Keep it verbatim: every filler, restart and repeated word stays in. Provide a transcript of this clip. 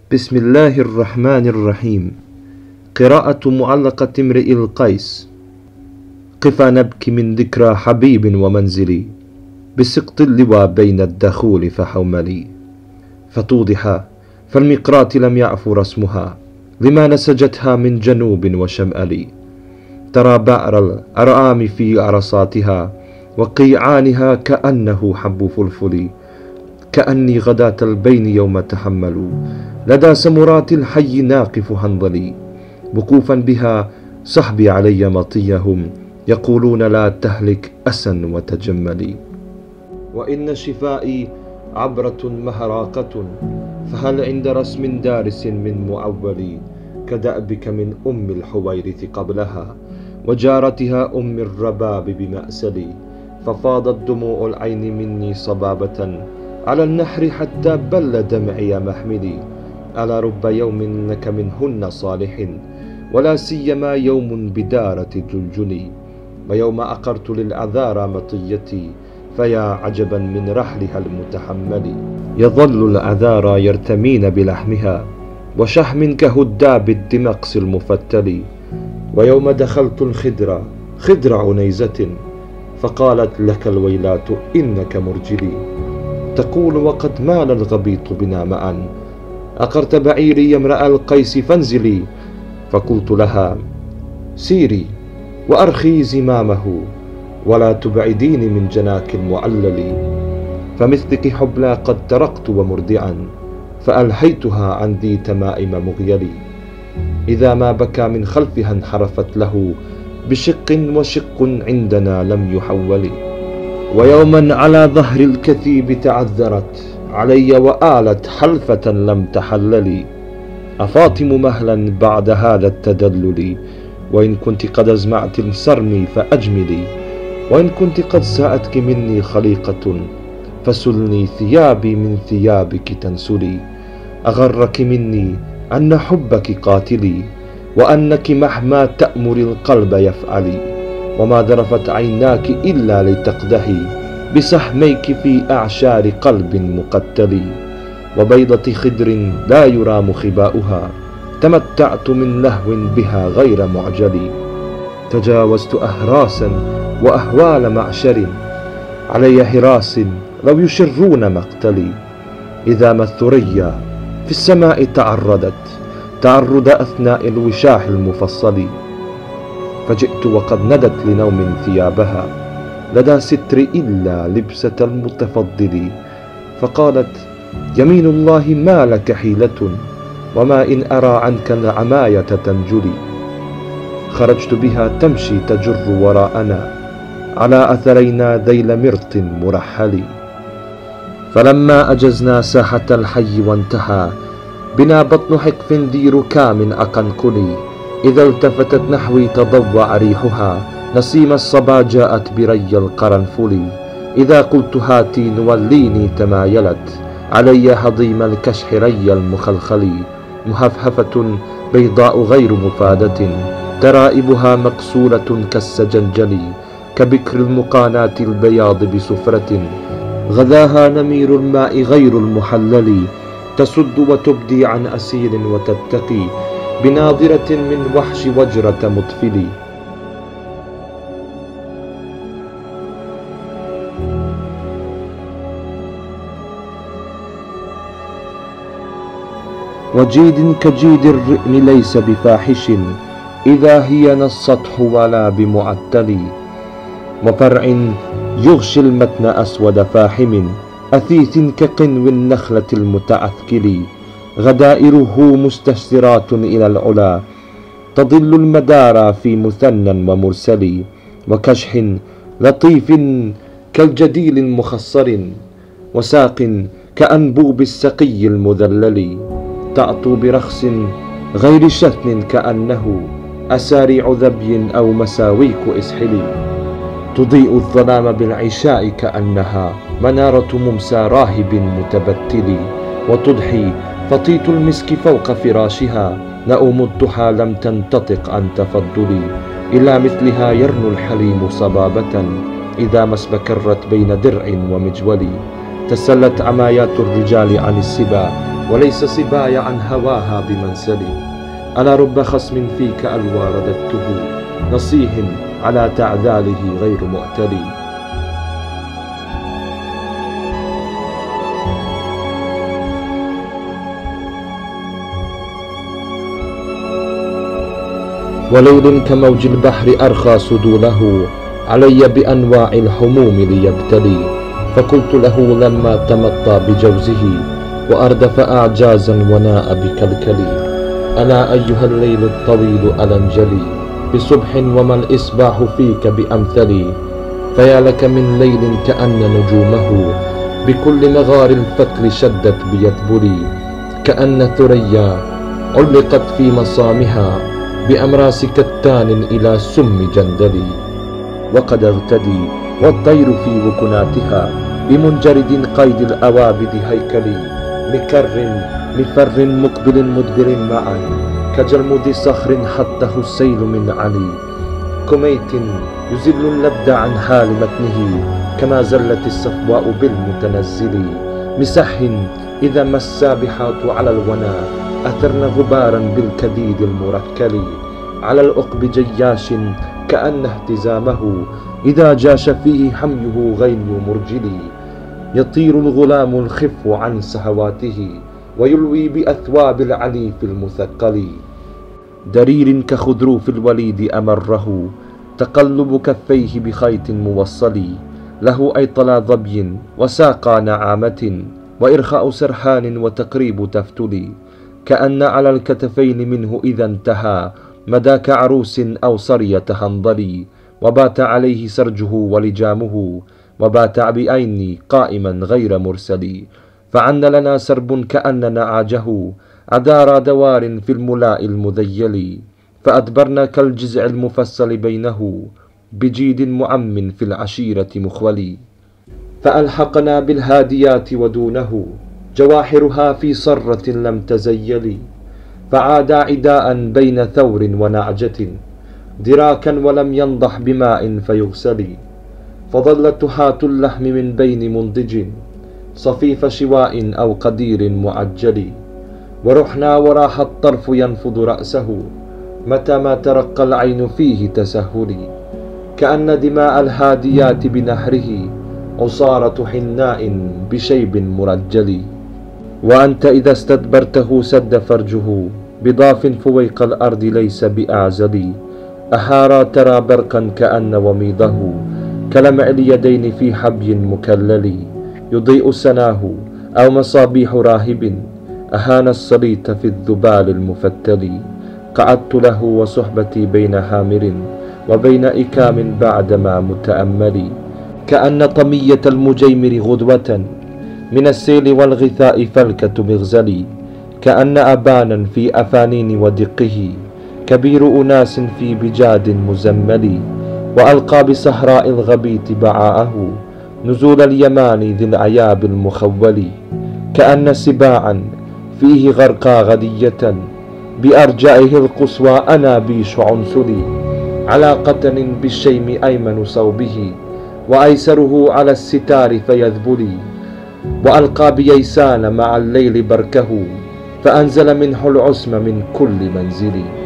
بسم الله الرحمن الرحيم. قراءة معلقة امرئ القيس. قفا نبكي من ذكرى حبيب ومنزلي، بسقط اللوى بين الدخول فحوملي. فتوضح فالمقراط لم يعفو رسمها، لما نسجتها من جنوب وشمال. ترى بأر الأرآم في عرصاتها، وقيعانها كأنه حب فلفل. كأني غداة البين يوم تحملوا، لدى سمرات الحي ناقف هنظلي. وقوفا بها صحبي علي مطيهم، يقولون لا تهلك أسا وتجملي. وإن شفائي عبرة مهراقة، فهل عند رسم دارس من معولي. كدأبك من أم الحويرث قبلها، وجارتها أم الرباب بمأسلي. ففاضت دموع العين مني صبابة، على النحر حتى بل دمعي محملي. ألا رب يوم لك منهن صالح، ولا سيما يوم بدارة جلجلي. ويوم أقرت للأعذار مطيتي، فيا عجبا من رحلها المتحمل. يظل الأعذار يرتمين بلحمها، وشحم كهداب الدمقس المفتل. ويوم دخلت الخدر خدر عنيزة، فقالت لك الويلات إنك مرجلي. تقول وقد مال الغبيط بنا معا، أقرت بعيري يا امرأ القيس فانزلي. فقلت لها سيري وأرخي زمامه، ولا تبعديني من جناك المعلل. فمثلك حبلى قد تركت ومردعا، فألهيتها عن ذي تمائم مغيلي. إذا ما بكى من خلفها انحرفت له، بشق وشق عندنا لم يحول. ويوما على ظهر الكثيب تعذرت علي، وآلت حلفة لم تحللي. أفاطم مهلا بعد هذا التدلل، وإن كنت قد أزمعت السرمي فأجملي. وإن كنت قد ساءتك مني خليقة، فسلني ثيابي من ثيابك تنسلي. أغرك مني أن حبك قاتلي، وأنك مهما تأمر القلب يفعلي. وما ذرفت عيناك إلا لتقدحي، بسحميك في أعشار قلب مقتل. وبيضة خدر لا يرام خباؤها، تمتعت من لهو بها غير معجل. تجاوزت أهراسا وأهوال معشر، علي هراس لو يشرون مقتلي. إذا ما الثريا في السماء تعرضت، تعرض أثناء الوشاح المفصل. فجئت وقد ندت لنوم ثيابها، لدى ستر إلا لبسة المتفضل. فقالت يمين الله ما لك حيلة، وما إن أرى عنك العماية تنجلي. خرجت بها تمشي تجر وراءنا، على أثرينا ذيل مرط مرحل. فلما أجزنا ساحة الحي وانتهى بنا بطن حقف ذي ركام أقنقلي، إذا التفتت نحوي تضوع ريحها، نسيم الصبا جاءت بري القرنفل. إذا قلت هاتي نوليني تمايلت، علي هضيم الكشح ري المخلخل. مهفهفة بيضاء غير مفادة، ترائبها مقصولة كالسجنجل. كبكر المقاناة البياض بسفرة، غذاها نمير الماء غير المحلل. تسد وتبدي عن أسير وتتقي، بناظرة من وحش وجرة مطفل. وجيد كجيد الرئم ليس بفاحش، إذا هي نصته ولا بمعتل. وفرع يغشي المتن أسود فاحم، أثيث كقنو النخلة المتعثكل. غدائره مستسرات إلى العلا، تضل المدارى في مثنى ومرسل. وكشح لطيف كالجديل المخصر، وساق كأنبوب السقي المذلل. تعطو برخص غير شتن، كأنه أساريع ذبي أو مساويك إسحل. تضيء الظلام بالعشاء، كأنها منارة ممسى راهب متبتل. وتضحي فطيط المسك فوق فراشها، نؤم الضحى لم تنتطق عن تفضلي. إلى مثلها يرنو الحليم صبابة، إذا ما اسبكرت بين درع ومجول. تسلت عمايات الرجال عن السبا، وليس سباي عن هواها بمنسلي. ألا رب خصم فيك ألوى رددته، نصيح على تعذاله غير مؤتلي. وليل كموج البحر أرخى سدوله علي بأنواع الحموم ليبتلي. فقلت له لما تمطى بجوزه وأردف أعجازا وناء بكلكلي: أنا أيها الليل الطويل ألنجلي بصبح وما الإصباح فيك بأمثلي. فيا لك من ليل كأن نجومه بكل مغار الفتل شدت بيدبلي، كأن ثريا علقت في مصامها بأمراس كتان إلى سم جندلي. وقد اغتدي والطير في وكناتها بمنجرد قيد الأوابد هيكلي، مكر مفر مقبل مدبر معا كجلمود صخر حته السيل من علي. كميت يزل اللبد عن حال متنه كما زلت الصفواء بالمتنزل. مسح إذا ما السابحات على الونا أثرن غبارا بالكديد المركل. على الأقب جياش كأن اهتزامه إذا جاش فيه حميه غيم مرجل. يطير الغلام الخف عن سهواته ويلوي بأثواب العنيف المثقل. درير كخدروف الوليد أمره تقلب كفيه بخيط موصل. له أيطلا ظبي وساقى نعامة وإرخاء سرحان وتقريب تفتل. كأن على الكتفين منه إذا انتهى مداك عروس أو صرية هنضلي. وبات عليه سرجه ولجامه وبات بعيني قائما غير مرسل. فعن لنا سرب كأن نعاجه أدار دوار في الملاء المذيل. فأدبرنا كالجزع المفصل بينه بجيد معم في العشيرة مخولي. فألحقنا بالهاديات ودونه جواحرها في صرة لم تزيل. فعادا عداء بين ثور ونعجة دراكا ولم ينضح بماء فيغسل. فظلت تحات اللحم من بين منضج صفيف شواء أو قدير معجل. ورحنا وراح الطرف ينفض رأسه متى ما ترقى العين فيه تسهلي. كأن دماء الهاديات بنهره عصارة حناء بشيب مرجل. وأنت إذا استدبرته سد فرجه بضاف فويق الأرض ليس بأعزل. أحارى ترى برقا كأن وميضه كلمع اليدين في حبي مكلل. يضيء سناه أو مصابيح راهب أهان الصليت في الذبال المفتل. قعدت له وصحبتي بين هامر وبين إكام بعدما متأمل. كأن طمية المجيمر غدوة من السيل والغثاء فلكة مغزلي. كأن أبانا في أفانين ودقه كبير أناس في بجاد مزمل. وألقى بصحراء الغبيت بعاءه نزول اليمان ذي العياب المخول. كأن سباعا فيه غرقى غدية بأرجائه القصوى أنابيش عنسلي. على قتن بالشيم أيمن صوبه وأيسره على الستار فيذبلي. وألقى بيسان مع الليل بركه فأنزل منه العسم من كل منزل.